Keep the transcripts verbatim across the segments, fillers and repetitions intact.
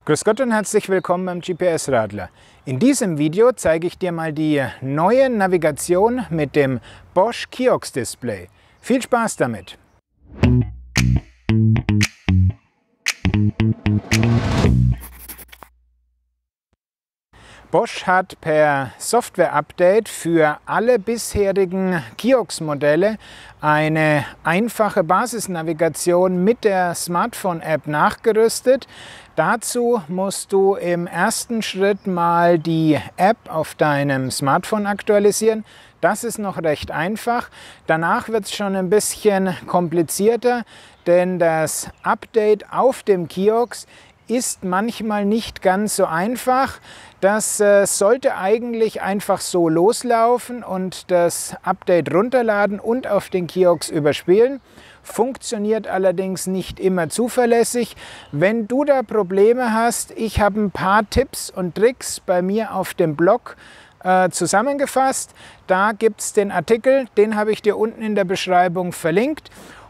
Grüß Gott und herzlich willkommen beim G P S-Radler. In diesem Video zeige ich dir mal die neue Navigation mit dem Bosch Kiox Display. Viel Spaß damit! Bosch hat per Software-Update für alle bisherigen Kiox-Modelle eine einfache Basisnavigation mit der Smartphone-App nachgerüstet. Dazu musst du im ersten Schritt mal die App auf deinem Smartphone aktualisieren. Das ist noch recht einfach. Danach wird es schon ein bisschen komplizierter, denn das Update auf dem Kiox ist manchmal nicht ganz so einfach. Das äh, sollte eigentlich einfach so loslaufen und das Update runterladen und auf den Kiox überspielen. Funktioniert allerdings nicht immer zuverlässig. Wenn du da Probleme hast, ich habe ein paar Tipps und Tricks bei mir auf dem Blog äh, zusammengefasst. Da gibt es den Artikel, den habe ich dir unten in der Beschreibung verlinkt.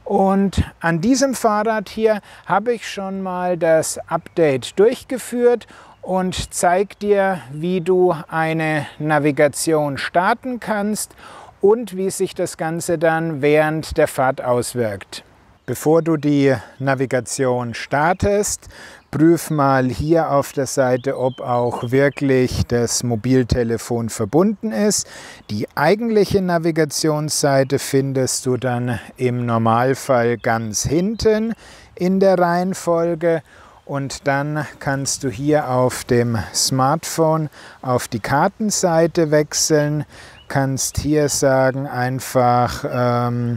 Und an diesem Fahrrad hier habe ich schon mal das Update durchgeführt und zeige dir, wie du eine Navigation starten kannst und wie sich das Ganze dann während der Fahrt auswirkt. Bevor du die Navigation startest, prüf mal hier auf der Seite, ob auch wirklich das Mobiltelefon verbunden ist. Die eigentliche Navigationsseite findest du dann im Normalfall ganz hinten in der Reihenfolge. Und dann kannst du hier auf dem Smartphone auf die Kartenseite wechseln. Kannst hier sagen, einfach ähm,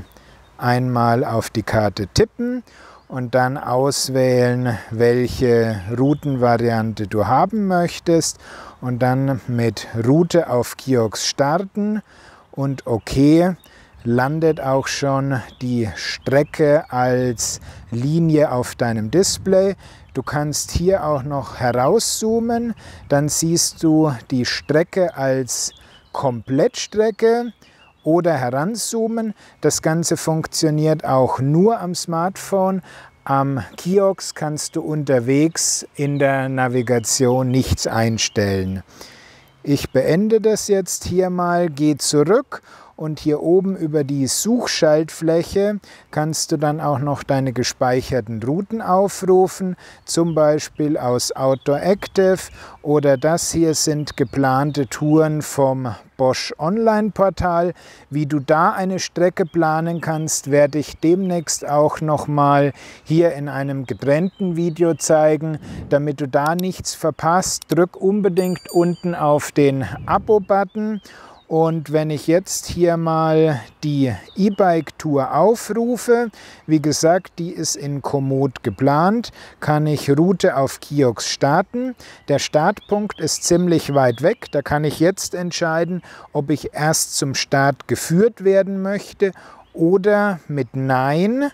einmal auf die Karte tippen und dann auswählen, welche Routenvariante du haben möchtest und dann mit Route auf Kiox starten und OK landet auch schon die Strecke als Linie auf deinem Display. Du kannst hier auch noch herauszoomen, dann siehst du die Strecke als Komplettstrecke oder heranzoomen. Das Ganze funktioniert auch nur am Smartphone. Am Kiox kannst du unterwegs in der Navigation nichts einstellen. Ich beende das jetzt hier mal, gehe zurück. Und hier oben über die Suchschaltfläche kannst du dann auch noch deine gespeicherten Routen aufrufen, zum Beispiel aus Outdoor Active, oder das hier sind geplante Touren vom Bosch Online-Portal. Wie du da eine Strecke planen kannst, werde ich demnächst auch nochmal hier in einem getrennten Video zeigen. Damit du da nichts verpasst, drück unbedingt unten auf den Abo-Button. Und wenn ich jetzt hier mal die E-Bike-Tour aufrufe, wie gesagt, die ist in Komoot geplant, kann ich Route auf Kiox starten. Der Startpunkt ist ziemlich weit weg, da kann ich jetzt entscheiden, ob ich erst zum Start geführt werden möchte oder mit Nein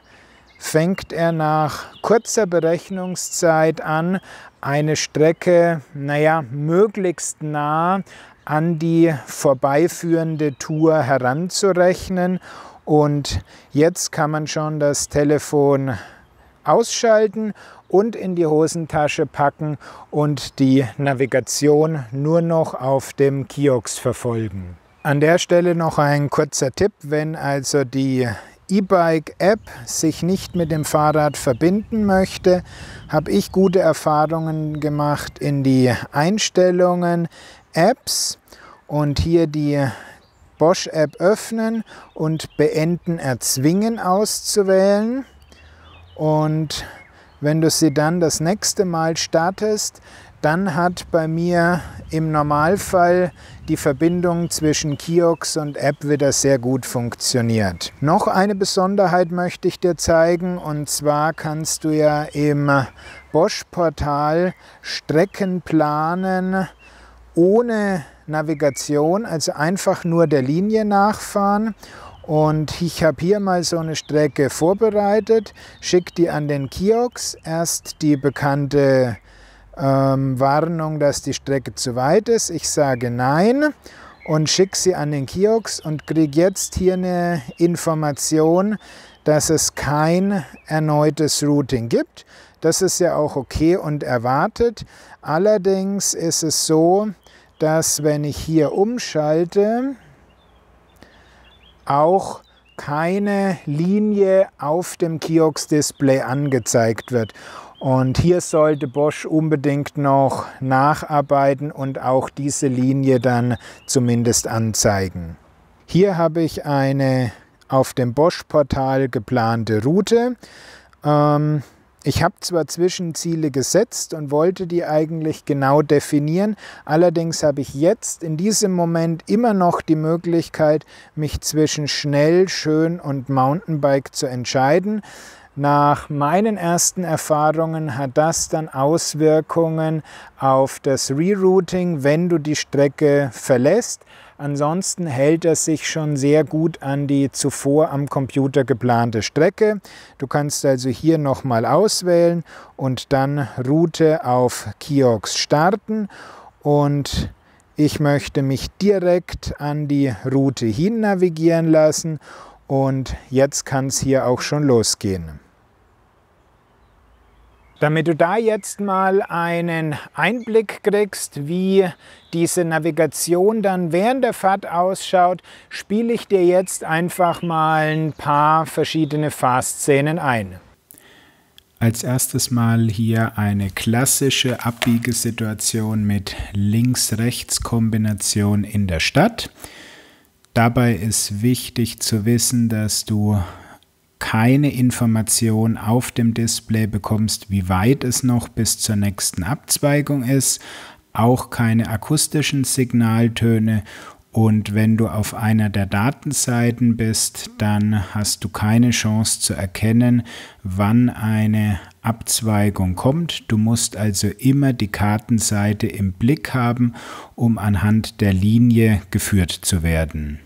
fängt er nach kurzer Berechnungszeit an, eine Strecke, naja, möglichst nah an die vorbeiführende Tour heranzurechnen. Und jetzt kann man schon das Telefon ausschalten und in die Hosentasche packen und die Navigation nur noch auf dem Kiox verfolgen. An der Stelle noch ein kurzer Tipp, wenn also die E-Bike-App sich nicht mit dem Fahrrad verbinden möchte, habe ich gute Erfahrungen gemacht in die Einstellungen, Apps und hier die Bosch-App öffnen und beenden, erzwingen auszuwählen. Und wenn du sie dann das nächste Mal startest, dann hat bei mir im Normalfall die Verbindung zwischen Kiox und App wieder sehr gut funktioniert. Noch eine Besonderheit möchte ich dir zeigen, und zwar kannst du ja im Bosch-Portal Strecken planen ohne Navigation, also einfach nur der Linie nachfahren. Und ich habe hier mal so eine Strecke vorbereitet, schicke die an den Kiox, erst die bekannte ähm, Warnung, dass die Strecke zu weit ist. Ich sage Nein und schicke sie an den Kiox und kriege jetzt hier eine Information, dass es kein erneutes Routing gibt. Das ist ja auch okay und erwartet. Allerdings ist es so, dass wenn ich hier umschalte, auch keine Linie auf dem Kiox-Display angezeigt wird. Und hier sollte Bosch unbedingt noch nacharbeiten und auch diese Linie dann zumindest anzeigen. Hier habe ich eine auf dem Bosch-Portal geplante Route. Ähm, Ich habe zwar Zwischenziele gesetzt und wollte die eigentlich genau definieren, allerdings habe ich jetzt in diesem Moment immer noch die Möglichkeit, mich zwischen schnell, schön und Mountainbike zu entscheiden. Nach meinen ersten Erfahrungen hat das dann Auswirkungen auf das Rerouting, wenn du die Strecke verlässt. Ansonsten hält er sich schon sehr gut an die zuvor am Computer geplante Strecke. Du kannst also hier nochmal auswählen und dann Route auf Kiox starten. Und ich möchte mich direkt an die Route hin navigieren lassen. Und jetzt kann es hier auch schon losgehen. Damit du da jetzt mal einen Einblick kriegst, wie diese Navigation dann während der Fahrt ausschaut, spiele ich dir jetzt einfach mal ein paar verschiedene Fahrszenen ein. Als erstes mal hier eine klassische Abbiegesituation mit Links-Rechts-Kombination in der Stadt. Dabei ist wichtig zu wissen, dass du keine Information auf dem Display bekommst, wie weit es noch bis zur nächsten Abzweigung ist, auch keine akustischen Signaltöne, und wenn du auf einer der Datenseiten bist, dann hast du keine Chance zu erkennen, wann eine Abzweigung kommt. Du musst also immer die Kartenseite im Blick haben, um anhand der Linie geführt zu werden.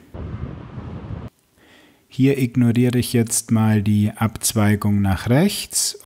Hier ignoriere ich jetzt mal die Abzweigung nach rechts.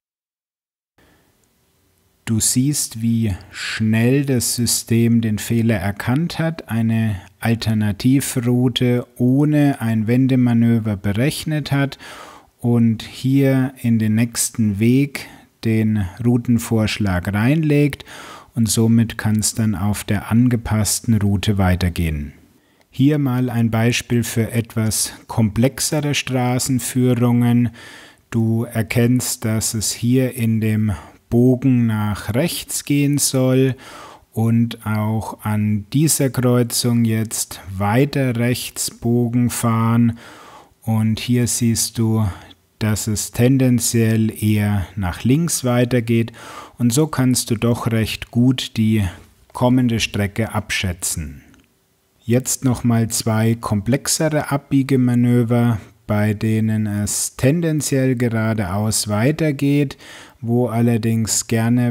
Du siehst, wie schnell das System den Fehler erkannt hat, eine Alternativroute ohne ein Wendemanöver berechnet hat und hier in den nächsten Weg den Routenvorschlag reinlegt, und somit kann es dann auf der angepassten Route weitergehen. Hier mal ein Beispiel für etwas komplexere Straßenführungen. Du erkennst, dass es hier in dem Bogen nach rechts gehen soll und auch an dieser Kreuzung jetzt weiter rechts Bogen fahren. Und hier siehst du, dass es tendenziell eher nach links weitergeht, und so kannst du doch recht gut die kommende Strecke abschätzen. Jetzt nochmal zwei komplexere Abbiegemanöver, bei denen es tendenziell geradeaus weitergeht, wo allerdings gerne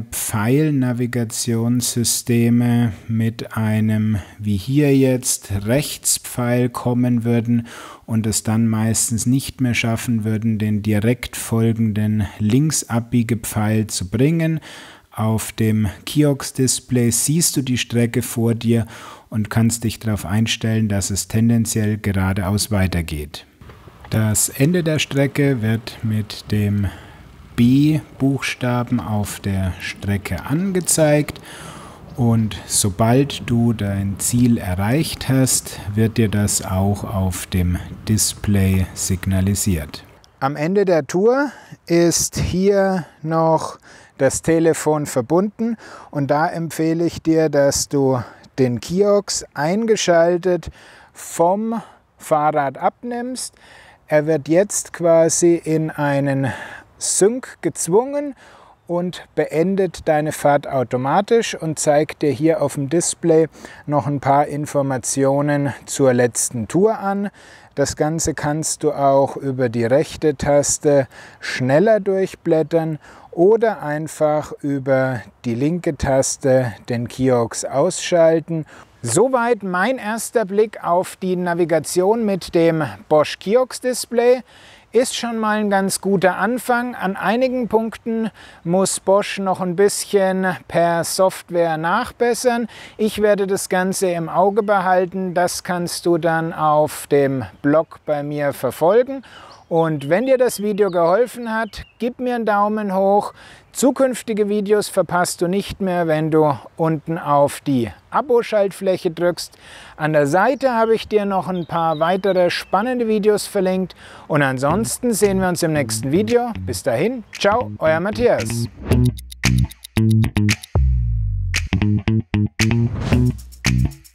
Pfeilnavigationssysteme mit einem, wie hier jetzt, Rechtspfeil kommen würden und es dann meistens nicht mehr schaffen würden, den direkt folgenden Linksabbiegepfeil zu bringen. Auf dem Kiox-Display siehst du die Strecke vor dir und kannst dich darauf einstellen, dass es tendenziell geradeaus weitergeht. Das Ende der Strecke wird mit dem B-Buchstaben auf der Strecke angezeigt, und sobald du dein Ziel erreicht hast, wird dir das auch auf dem Display signalisiert. Am Ende der Tour ist hier noch das Telefon verbunden, und da empfehle ich dir, dass du den Kiox eingeschaltet vom Fahrrad abnimmst. Er wird jetzt quasi in einen Sync gezwungen und beendet deine Fahrt automatisch und zeigt dir hier auf dem Display noch ein paar Informationen zur letzten Tour an. Das Ganze kannst du auch über die rechte Taste schneller durchblättern oder einfach über die linke Taste den Kiox ausschalten. Soweit mein erster Blick auf die Navigation mit dem Bosch Kiox Display. Ist schon mal ein ganz guter Anfang. An einigen Punkten muss Bosch noch ein bisschen per Software nachbessern. Ich werde das Ganze im Auge behalten. Das kannst du dann auf dem Blog bei mir verfolgen. Und wenn dir das Video geholfen hat, gib mir einen Daumen hoch. Zukünftige Videos verpasst du nicht mehr, wenn du unten auf die Abo-Schaltfläche drückst. An der Seite habe ich dir noch ein paar weitere spannende Videos verlinkt. Und ansonsten sehen wir uns im nächsten Video. Bis dahin, ciao, euer Matthias. Thank you.